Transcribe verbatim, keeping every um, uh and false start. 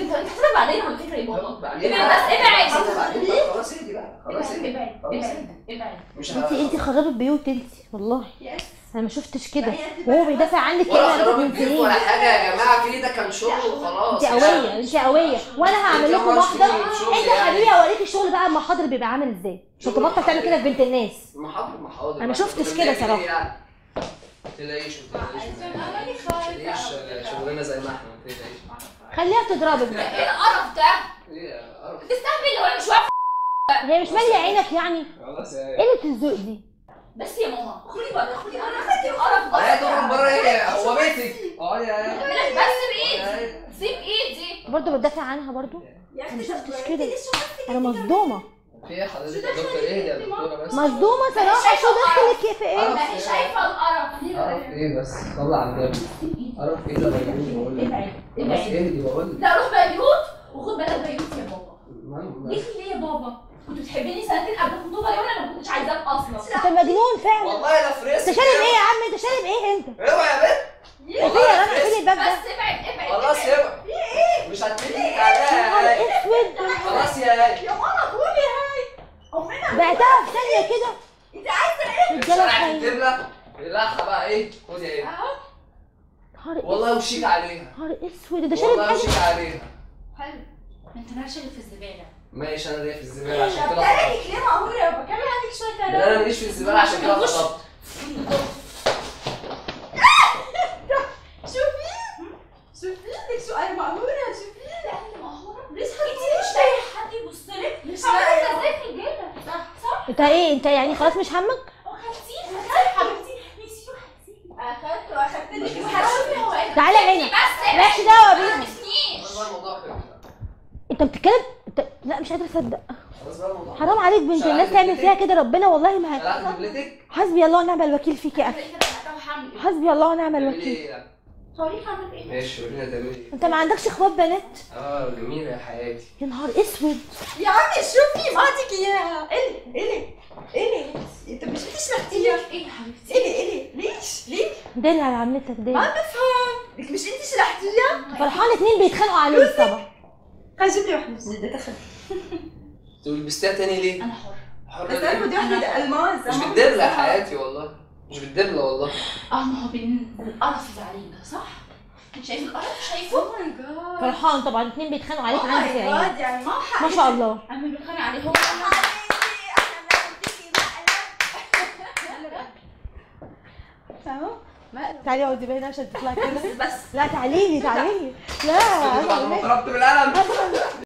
انت هتبقى بعدين على فكره يا بابا. ابعد بس ابعد. خلاص اهدي بقى خلاص اهدي. ابعد ابعد ابعد. مش انت انت خربت بيوت انت والله. يس انا ما شفتش كده وهو بيدافع عنك كده. ولا خربت بيوت ولا حاجه يا جماعه، في ده كان شغل وخلاص. انت قويه انت قويه وانا هعمل لكم محضر. انت يا حبيبي هوريك الشغل بقى المحاضر بيبقى عامل ازاي عشان تبطل تعمل كده في بنت الناس. محاضر محاضر انا ما شفتش كده صراحه. ما تلاقيش ما تلاقيش شغلنا زي ما احنا. ما تلاقيش خليها تضربك. ايه القرف ده؟ ايه قرف؟ تستهبل ولا مش واقفه؟ هي مش ماليه عينك يعني؟ خلاص يا قله الذوق دي. بس يا ماما اخرجي بره اخرجي بره. خدي القرف ده. ايه تخرج بره؟ ايه هو بيتك؟ اقعدي يا بس بايدي سيب ايدي. برضه بتدافع عنها برضه؟ يا انا ما شفتش كده. انا مصدومه. في ايه حضرتك يا دكتور؟ ايه يا دكتوره بس؟ مصدومه صراحه. شو دخلك في ايه؟ ما هي شايفه القرف. قرف ايه بس؟ طلع على النبي. قرف ايه ده بيوت بقول لك. ابعد خلاص ابعد. اهدي بقول لك. لا روح بيروت وخد بالك بيروت يا بابا. ليه ليه يا بابا؟ كنت بتحبني سنتين قبل الخطوبه وانا ما كنتش عايزاك اصلا. انت مجنون فعلا. والله لا فريسك. انت شارب ايه يا عم؟ انت شارب ايه انت؟ اوعى يا بنت. والله يا رنا اقفلي الباب ده. بس ابعد ابعد. خلاص يبقى. في ايه؟ مش هتمدي عليها يا هاي. اسود. خلاص يا هاي. يا ماما قولي هاي. امنا بعتها في ثانيه كده. انت عايزه ايه؟ رجاله الشارع خاينه. الدبله الراحه بقى ايه؟ خدي ايه؟ اهو. والله وشيك عليها. نهار اسود ده شارب والله حاجه. وشيك عليها. حلو. انت مالكش في الزباله. ماشي انا ليا في الزباله عشان كده بتعملي خطبت. ليه مقهوره؟ بكمل عليك شويه كلام. انا ماليش في الزباله عشان كده خطبت. شوفي شوفي شو انا مقهوره. شوفي انت مقهوره. ليش انت مش لاقي حد يبص لك؟ مش لاقي ازاي في الجيله. صح صح. انت ايه؟ انت يعني خلاص مش همك؟ اخدتيه اخدتيه حبيبتي. نسيتي واخدتيه. اخدته واخدت لك. وهشوفي هو ايه. تعالى هنا. بس مالكش دعوه بيها. ما تسنيش. خلاص بقى الموضوع خلص. انت بتتكلم انت... لا مش قادره اصدق. خلاص بقى الموضوع. حرام عليك بنت الناس تعمل فيها كده. ربنا والله ما شلعت ه... دبلتك؟ حسبي الله ونعم الوكيل فيك يا اخي. حسبي الله ونعم تعملي الوكيل. ايه يعني؟ صريح عملت ايه؟ ماشي ورينا تعملي ايه؟ انت ما عندكش اخوات بنات؟ اه جميله يا حياتي. يا نهار اسود. يا عمي شوفي ما عندك اياها. الي الي الي انت مش بتشرحتيها. ايه يا حبيبتي؟ الي الي ليش؟ ليه؟ داري على عمتك داري. ما بفهم. لك مش انت شرحتيها؟ فرحان اتنين بيتخانقوا عليك طبعا. خلي جيب لي واحده جديده دخل. انت لبستيها تاني ليه؟ انا حر. حرة بس انا بدي واحده الماس. مش بالدبله يا حياتي والله. مش بالدبله والله. اه ما هو بالقرف اللي عليك ده صح؟ انت شايف القرف؟ شايفه؟ اوه ماي جاد. فرحان طبعا اتنين بيتخانقوا عليك عندي في عيني. يعني ما حق. ما شاء الله. عمي بيتخانق عليهم. تعالي اقعدي بقى هنا عشان تطلعي كده. بس لا تعالي لي تعالي لي. لا بعد ما ضربت بالقلم.